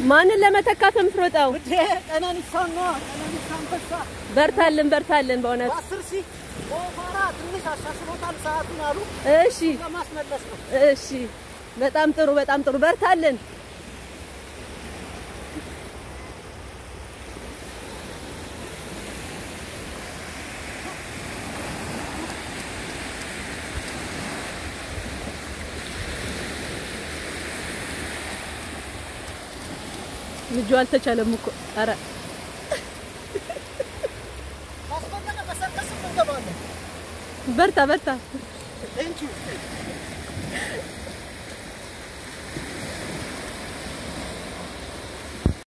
ማንን ለመተካት ምፍሮጣው ቀናኒሳን ነው ቀናኒሳን በሳ በርታልን በእውነት 10 ሺህ ወፋራ ትንሽ አሻሽሎታል ሰዓቱን አሉ እሺ ለማስመለስ ነው እሺ በጣም ጥሩ በርታልን ልጅ አልተቻለም እኮ አረ ማስፈለገ በሰከስ እንገባለን በርታ ቴንክ ዩ